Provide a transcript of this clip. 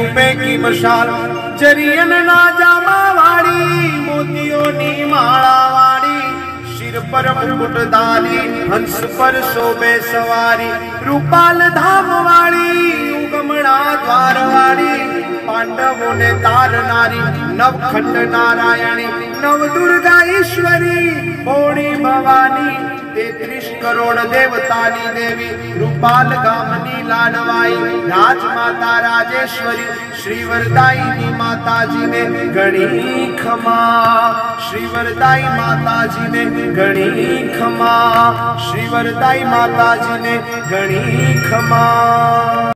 रूपे की मशाल, जरियन ना जामा वाड़ी, मोतियों नी माला वाड़ी, सिर पर मुकुट डाली, हंस पर शोभे सवारी, रूपाल धाम वाली, उगमणा द्वार वाली, पांडवों ने तारनारी, नवखंड नारायणी, नव दुर्गा ईश्वरी, भोणी भवानी, 33 करोड़ देवतानी देवी, रूपाल गामनी लाडवाई, राजमाता राजेश्वरी, श्री वरदायिनी माता जी ने घणी खमा, श्री वरदाई माता जी ने घणी खमा, श्री वरदाई माता जी ने घणी खमा।